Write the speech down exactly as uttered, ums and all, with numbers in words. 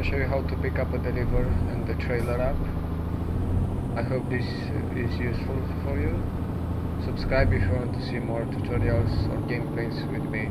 show you how to pick up a deliver in the trailer app. I hope this is useful for you. Subscribe if you want to see more tutorials or gameplays with me.